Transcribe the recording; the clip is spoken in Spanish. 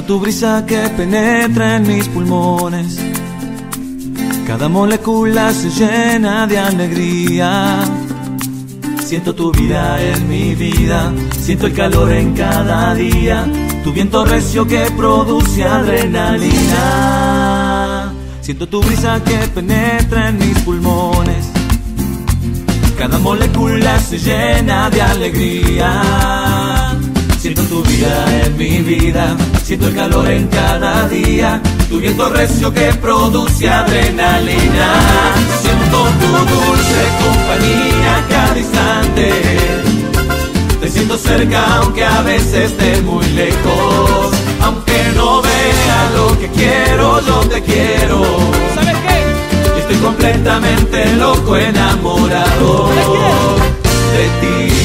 tu brisa que penetra en mis pulmones. Cada molécula se llena de alegría. Siento tu vida en mi vida, siento el calor en cada día, tu viento recio que produce adrenalina. Siento tu brisa que penetra en mis pulmones. Cada molécula se llena de alegría. Siento tu vida en mi vida, siento el calor en cada día, tu viento recio que produce adrenalina. Siento tu dulce compañía cada instante. Te siento cerca aunque a veces esté muy lejos. Aunque no vea lo que quiero, yo te quiero. ¿Sabes qué? Estoy completamente loco, enamorado de ti.